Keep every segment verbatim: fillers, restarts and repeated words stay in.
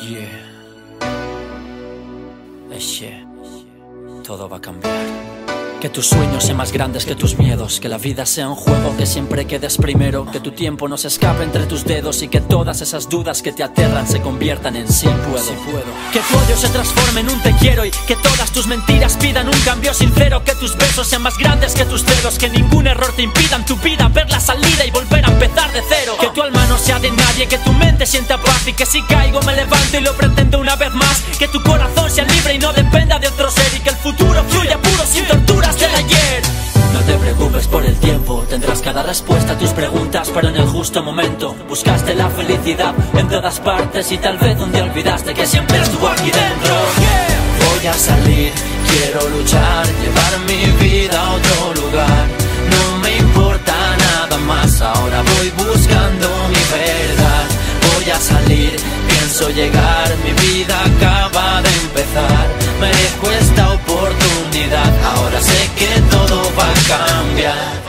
Yeah. Eche, todo va a cambiar. Que tus sueños sean más grandes que tus miedos, que la vida sea un juego, que siempre quedes primero, que tu tiempo no se escape entre tus dedos y que todas esas dudas que te aterran se conviertan en sí puedo. Sí puedo. Que tu odio se transforme en un te quiero y que todas tus mentiras pidan un cambio sincero, que tus besos sean más grandes que tus dedos, que ningún error te impida en tu vida ver la salida y volver a empezar de cero. Que tu alma no sea de nadie, que tu mente sienta paz y que si caigo me levanto y lo pretendo una vez más, que tu corazón sea libre y no dependa de otro ser y que el futuro fluya puro sin torturas del ayer. No te preocupes por el tiempo, tendrás cada respuesta a tus preguntas, pero en el justo momento buscaste la felicidad en todas partes y tal vez un día olvidaste que siempre estuvo aquí dentro. Voy a salir, quiero luchar, llevar mi vida a otro lugar. No me importa nada más, ahora voy buscando mi verdad. Voy a salir, pienso llegar, mi vida acaba de empezar. Merezco esta oportunidad, ahora sé que todo va a cambiar.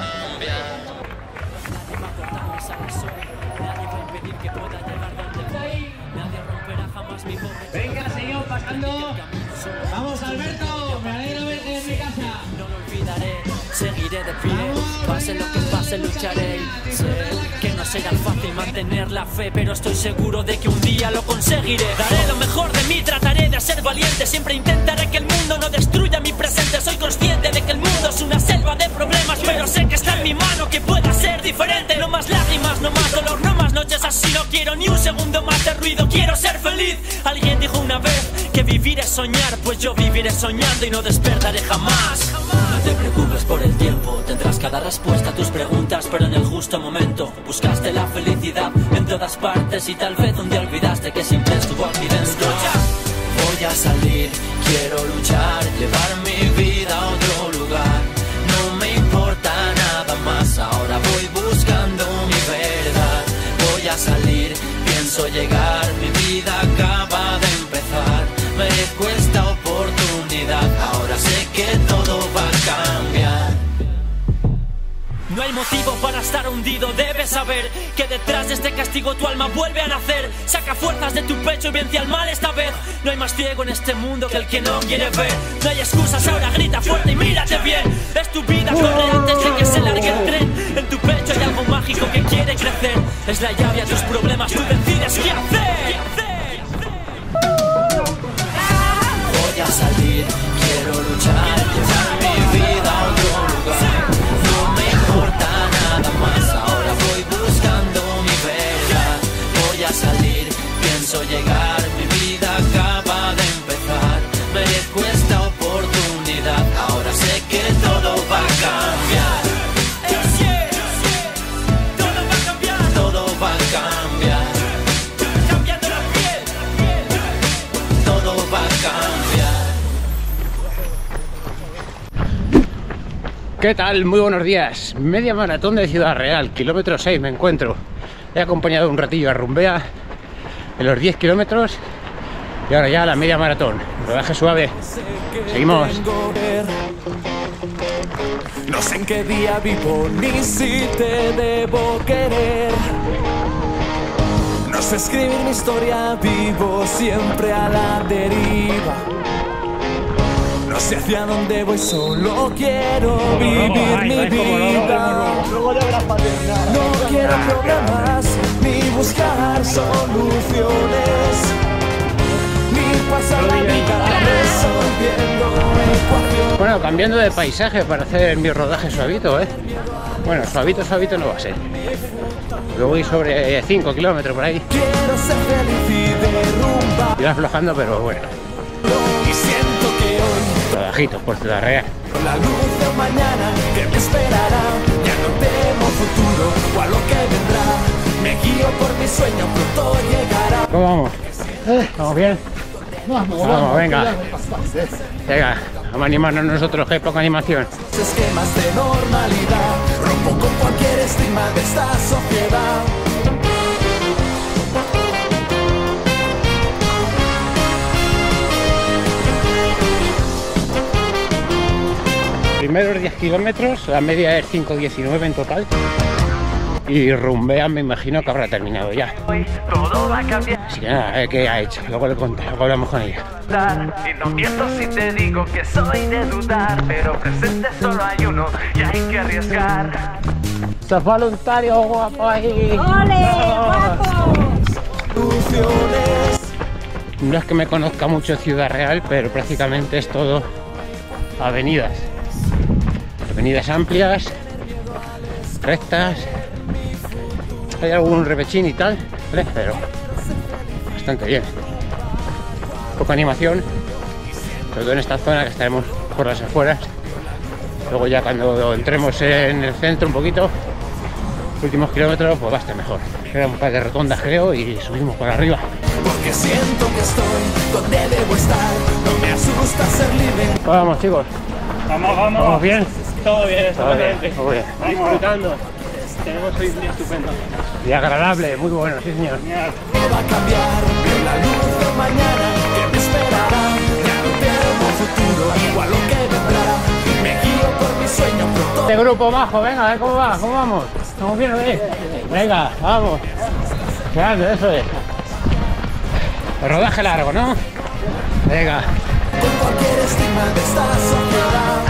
Venga, señor, pasando. Vamos, Alberto, me alegro verte en mi casa. No lo olvidaré, seguiré de pie, pase lo que pase, lucharé. Sé que no será fácil mantener la fe, pero estoy seguro de que un día lo conseguiré. Daré lo mejor de mí, trataré de ser valiente, siempre intentaré que el mundo no destruya mi presente. Soy consciente de que el mundo es una selva de problemas, pero sé que está en mi mano que pueda ser diferente. No más lágrimas, no más dolor, no más noches así. No quiero ni un segundo más de ruido, quiero ser feliz. Alguien dijo una vez que vivir es soñar, pues yo viviré soñando y no despertaré jamás. No te preocupes por el tiempo, tendrás cada respuesta a tus preguntas, pero en el justo momento buscaste la felicidad en todas partes y tal vez un día olvidaste que siempre estuvo aquí dentro. Voy a salir, quiero luchar, llevar mi vida a otro lugar. No me importa nada más, ahora voy buscando mi verdad. Voy a salir, pienso llegar, mi vida acaba de empezar. Merezco esta oportunidad, ahora sé que todo va a cambiar. No hay motivo para estar hundido, debes saber que detrás de este castigo tu alma vuelve a nacer. Saca fuerzas de tu pecho y vence al mal esta vez. No hay más ciego en este mundo que el que no quiere ver. No hay excusas, ahora grita fuerte y mírate bien. Es tu vida, corre antes de que se largue el tren. En tu pecho hay algo mágico que quiere crecer. Es la llave a tus problemas, tú decides qué hacer. Voy a salir, quiero luchar, llevar mi vida a otro lugar. No me importa nada más, ahora voy buscando mi verdad. Voy a salir, pienso llegar, mi vida acaba de empezar. Merezco esta oportunidad, ahora sé que todo va a cambiar. Todo va a cambiar, todo va a cambiar. Cambiando la piel, todo va a cambiar. ¿Qué tal? Muy buenos días. Media maratón de Ciudad Real, kilómetro seis me encuentro. He acompañado un ratillo a Rumbea en los diez kilómetros y ahora ya la media maratón. Rodaje suave. Seguimos. No sé en qué día vivo ni si te debo querer. No sé escribir mi historia, vivo siempre a la deriva. No sé hacia dónde voy, solo quiero vivir mi vida. No quiero problemas, ni buscar soluciones, ni pasar la vida resolviendo ecuaciones. Bueno, cambiando de paisaje para hacer mi rodaje suavito, ¿eh? Bueno, suavito, suavito no va a ser. Yo voy sobre cinco kilómetros por ahí. Quiero ser feliz y derrumbar. Iba aflojando, pero bueno. Y siento que hoy, Rodajitos por Ciudad Real. con la luz de mañana que me esperará, ya no temo futuro o a lo que vendrá. Me guío por mi sueño, pronto llegará. ¿Cómo vamos? ¿Vamos bien? Vamos, venga. Venga, vamos a animarnos nosotros, que hay poca animación. Esquemas de normalidad, rompo con cualquier estigma de esta sociedad. Primeros diez kilómetros, la media es cinco diecinueve en total. Y Rumbea me imagino que habrá terminado ya. Todo va a cambiar. Así que nada, a ver qué ha hecho. Luego le conté, luego hablamos con ella. Y no miento si te digo que soy de dudar, pero presente solo hay uno y hay que arriesgar. ¡Sos voluntario, guapo ahí! ¡Ole, guapos! No es que me conozca mucho Ciudad Real, pero prácticamente es todo avenidas. Avenidas amplias, rectas. Hay algún repechín y tal, ¿vale? Pero bastante bien. Poca animación, sobre todo en esta zona que estaremos por las afueras. Luego ya cuando entremos en el centro un poquito, últimos kilómetros, pues va a estar mejor. Queda un par de rotondas creo y subimos por arriba. Porque siento que estoy donde debo estar, no me asusta ser libre. Vamos chicos, Vamos, vamos. ¿vamos bien? Todo bien, Todo bien, estupendamente. muy bien. Disfrutando. Tenemos hoy un día estupendo. Y agradable, muy bueno, sí señor. Genial. Todo va a cambiar, veo la luz de mañana que me esperará. Ya no temo futuro, igual lo que vendrá. Me guío por mi sueño, pronto. Este grupo bajo, venga, a ver cómo va, cómo vamos. ¿Estamos bien o qué? Venga, vamos. Grande, eso es. El rodaje largo, ¿no? Venga. Con cualquier estigma de esta sociedad.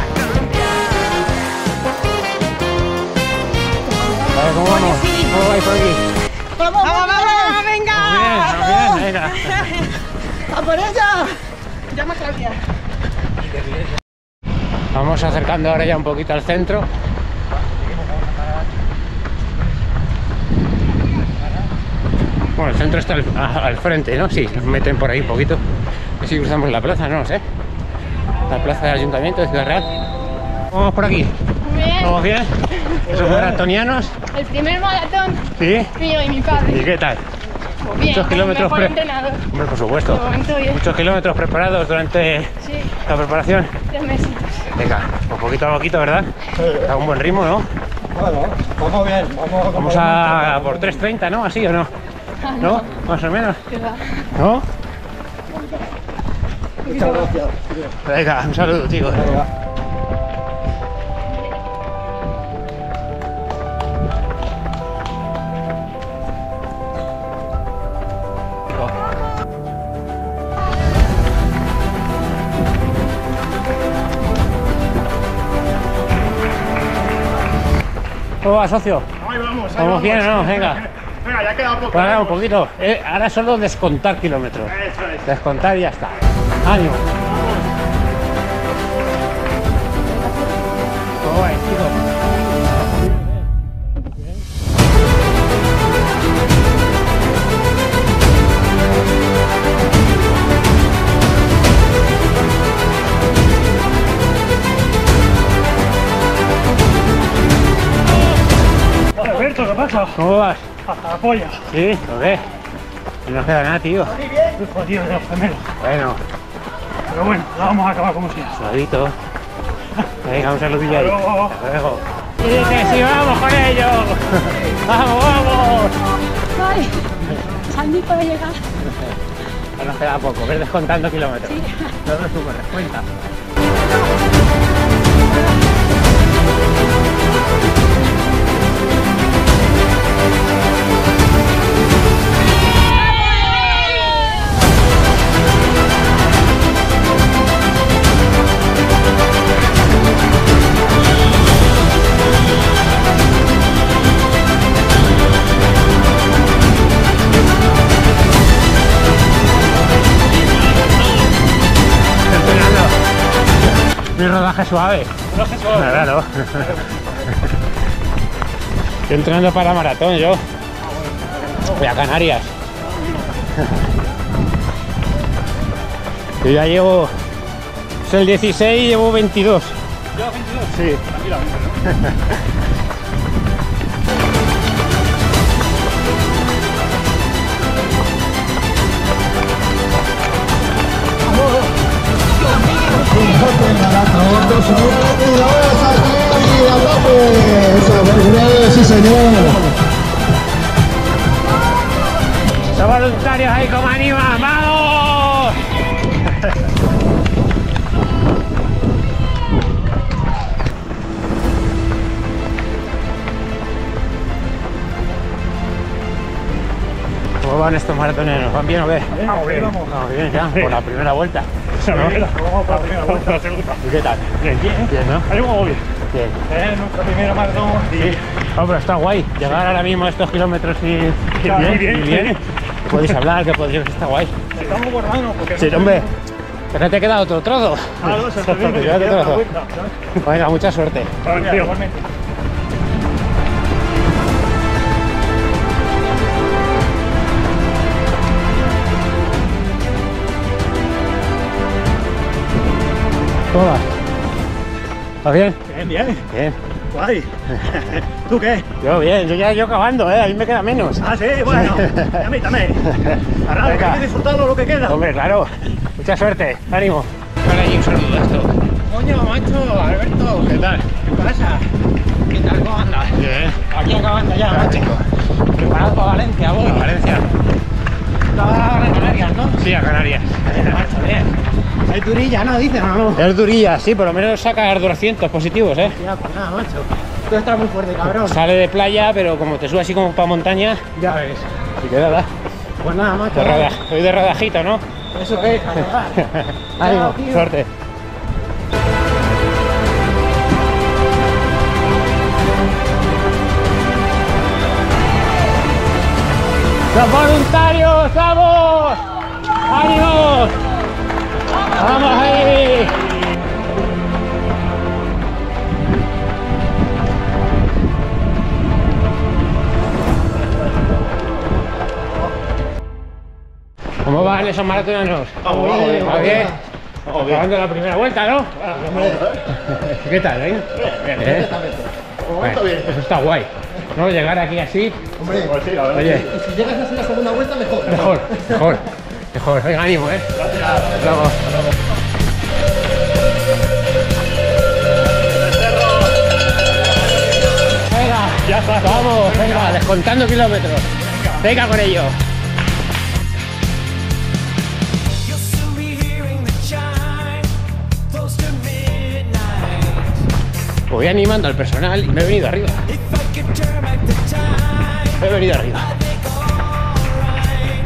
A ver cómo vamos. ¿Cómo vais por aquí? ¡Vamos, vamos, vamos! ¡Venga! Vamos bien, vamos bien, venga. ¡A por ella! Llama a Claudia. Vamos acercando ahora ya un poquito al centro. Bueno, el centro está al, a- al frente, ¿no? Sí, nos meten por ahí un poquito. Y si cruzamos la plaza, no lo sé. La plaza del Ayuntamiento de Ciudad Real. Vamos por aquí. Bien. ¿Vamos bien? ¿Esos maratonianos? El primer maratón ¿Sí? mío y mi ¿Y padre. qué tal? Pues bien, Muchos kilómetros mejor pre- entrenador. Hombre, por supuesto. De momento bien. Muchos kilómetros preparados durante Sí, la preparación. tres meses. Venga, un poquito a poquito, ¿verdad? A un buen ritmo, ¿no? Bueno, vamos bien. Vamos, Vamos a por tres treinta, ¿no? ¿Así o no? Ah, ¿No? Más o menos. ¿Qué va? ¿No? Muchas gracias. Venga, un saludo, chicos. ¿Cómo va, socio? Ahí vamos, ahí ¿Vamos bien o no? Venga. Venga, ya queda poco. Pues ahora un poquito. Eh, ahora solo descontar kilómetros. Eso es. Descontar y ya está. ¡Ánimo! ¿Cómo vais, chicos? Alberto, ¿qué pasa? ¿Cómo vas? Hasta la polla. ¿Sí? ¿Lo ves? No nos queda nada, tío. Estoy jodido de los gemelos. Bueno, Pero bueno, la vamos a acabar como sea. saludito. Venga, un saludillo ahí. Hasta luego. Hasta luego. ¡Sí, que sí, vamos con ellos! ¡Vamos, vamos! Ay, salí para llegar. Ya nos queda poco, ves descontando kilómetros. No lo sumo, descuenta. Mi rodaje suave. Rodaje suave. Claro. Estoy entrenando para maratón yo. Voy a Canarias. Yo ya llevo. Es el dieciséis y llevo veintidós. ¿Llevas veintidós? Sí. Tranquilamente. Sí, señor. Los voluntarios ahí como animan. ¡Vamos! ¿Cómo van estos maratones? ¿Nos van bien o qué? Vamos bien, vamos. Vamos bien ya, por la primera vuelta. Eso no, vamos para la primera vuelta, la segunda. ¿Y qué tal? Bien, bien. Bien, ¿no? Ahí vamos bien. Bien. Es nuestra primera maratón. Sí. Oh, pero está guay. Llegar ahora mismo a estos kilómetros y... Está bien, bien, y bien. Podéis hablar, que podéis... Está guay. Estamos guardando porque... Sí, no hombre. Pero te queda otro trozo. Ah, no, se te Te queda otro trozo. Venga, mucha suerte. Vale, igualmente. ¿Cómo vas? ¿Está bien? Bien, bien. Bien. Guay. ¿Tú qué? Yo bien, yo ya yo acabando, ¿eh? A mí me queda menos. Ah, sí, bueno. A mí también. Ahora hay Venga. que disfrutarlo lo que queda. Hombre, claro. Mucha suerte. Ánimo. Para allí un saludo a esto. Coño, macho, Alberto. ¿Qué tal? ¿Qué pasa? ¿Qué tal? ¿Cómo andas? Bien. Aquí acabando ya, macho. Chico. Preparado para Valencia, voy. A Valencia. Estaba en Canarias, ¿no? Sí, a Canarias. Macho, bien. Hay turilla, ¿no? Dicen, ¿o no? Es durilla, sí, por lo menos saca doscientos positivos, ¿eh? Ya, pues nada, macho. Tú estás muy fuerte, cabrón. Sale de playa, pero como te sube así como para montaña, Ya ves. y que nada. Pues nada, macho. De roda- Soy de rodajito, ¿no? Eso es, a rodar. Ánimo, Chao, tío. suerte. ¡Los voluntarios! ¡Vamos! ¡Ánimo! ¡Vamos ahí! ¿Cómo van esos maratoneros? Vamos, vamos bien. ¿Va bien? Vamos bien. Acabando la primera vuelta, ¿no? ¿Qué tal, eh? ¿Eh? Bueno, eso está guay. ¿No? Llegar aquí así. Hombre, pues sí, la verdad. Oye, Y si llegas así la segunda vuelta, mejor. mejor, mejor, mejor. Venga, ánimo, ¿eh? Hasta luego. Venga, Ya está. vamos, venga, descontando kilómetros. Venga con ello. You'll soon be hearing the chime, close to midnight. Voy animando al personal y me he venido arriba. If I could turn back the time, Me he venido arriba. I think alright.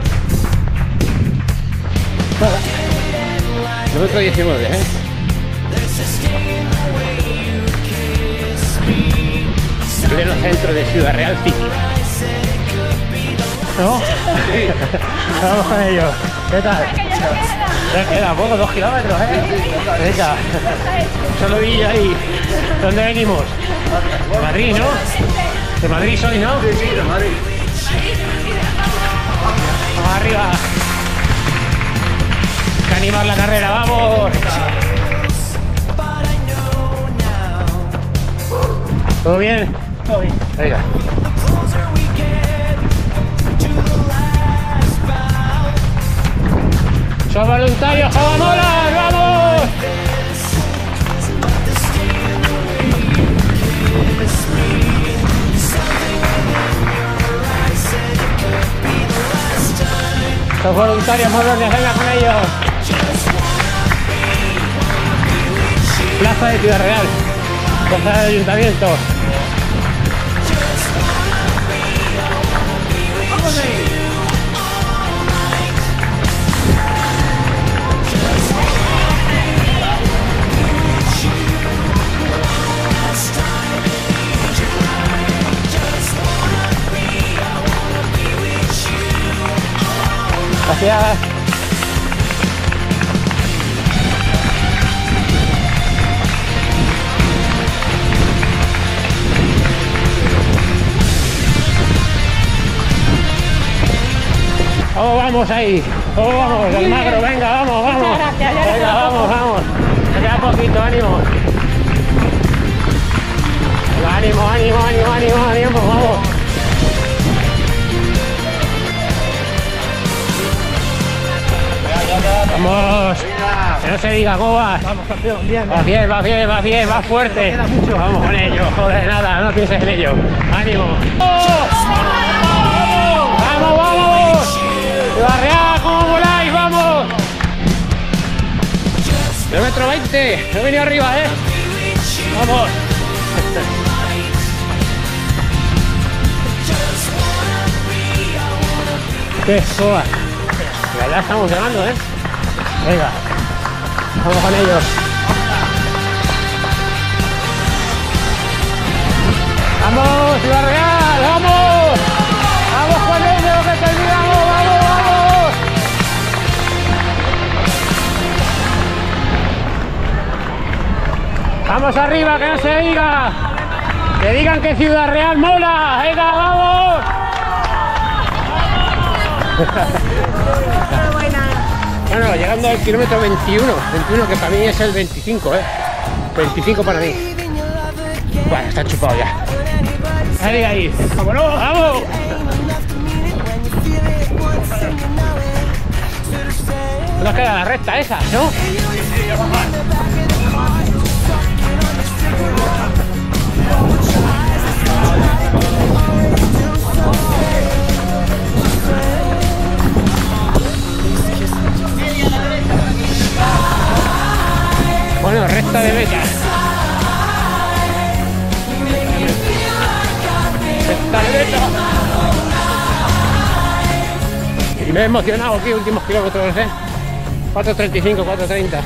Kilómetro diecinueve, ¿eh? There's a sting in the way you kiss me. Pleno centro de Ciudad Real City. I said it could be the ¿No? Vamos con ello. ¿Qué tal? Ya queda poco, dos kilómetros, ¿eh? Venga. Solo vi ahí. ¿Dónde venimos? De Madrid, ¿no? De Madrid soy, ¿no? Sí, sí, de Madrid. Vamos arriba. Hay que animar la carrera, vamos. ¿Todo bien? Todo bien. Venga. closer we get to the last bout. ¡Son voluntarios, javamolas! ¡Vamos! Los voluntarios molones, venga con ellos. Plaza de Ciudad Real, plaza del Ayuntamiento. Gracias. Oh, vamos ahí. Oh, vamos, el magro, venga, vamos, vamos. Venga, vamos, vamos. Me queda poquito, ánimo. Venga, ánimo, ánimo, ánimo, ánimo, ánimo, vamos. Vamos, que no se diga, ¿cómo vas? Vamos, campeón, bien. Va bien, va bien, va bien, va fuerte. Queda mucho. Vamos con ello, joder, nada, no pienses en ello. ¡Ánimo! ¡Vamos! ¡Vamos, vamos! ¡Ciudad Real, cómo voláis, vamos! Kilómetro veinte, he venido arriba, ¿eh? ¡Vamos! ¡Qué joda! Ya, ya estamos llegando, ¿eh? Venga, vamos con ellos. ¡Vamos, Ciudad Real! ¡Vamos! ¡Vamos con ellos, que terminamos! ¡Vamos, vamos! ¡Vamos arriba, que no se diga! ¡Que digan que Ciudad Real mola! ¡Venga, vamos! Bueno, llegando al kilómetro veintiuno, veintiuno que para mí es el veinticinco, ¿eh? veinticinco para mí. Bueno, está chupado ya. Ahí, ahí. ¡Vámonos! ¡Vamos! Nos queda la recta esa, ¿no? Bueno, recta de meta. Recta de meta. Y me he emocionado aquí, últimos kilómetros, ¿eh? cuatro treinta y cinco, cuatro treinta.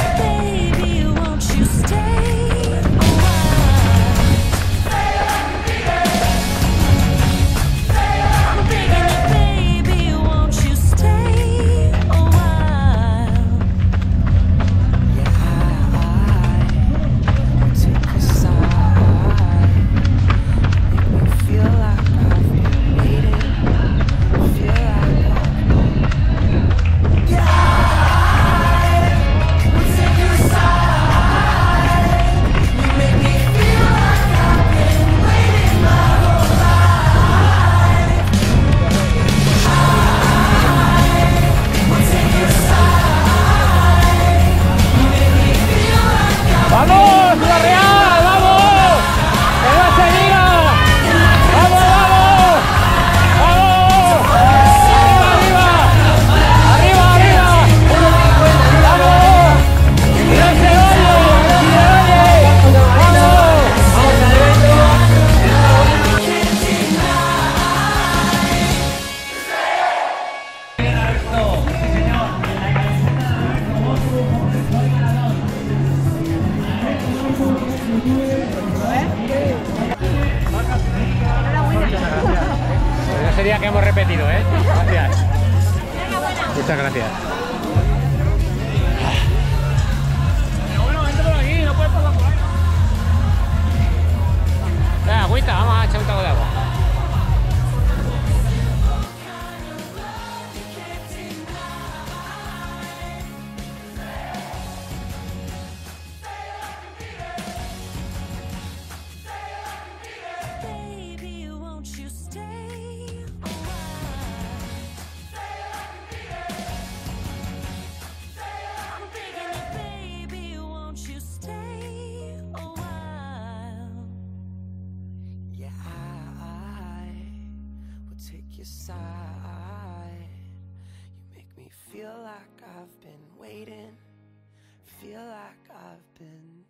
Sería que hemos repetido, ¿eh? Gracias. Muchas gracias. Pero bueno, entra por aquí, no puedes pasar por ahí. Venga, agüita, vamos a echar un trago de agua. Your side, you make me feel like I've been waiting, feel like I've been